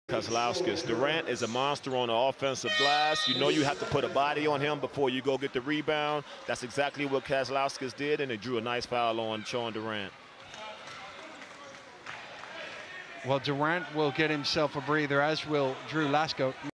Kozlowskis. Durant is a monster on the offensive glass. You know you have to put a body on him before you go get the rebound. That's exactly what Kozlowskis did, and they drew a nice foul on Sean Durant. Well, Durant will get himself a breather, as will Drew Lasko.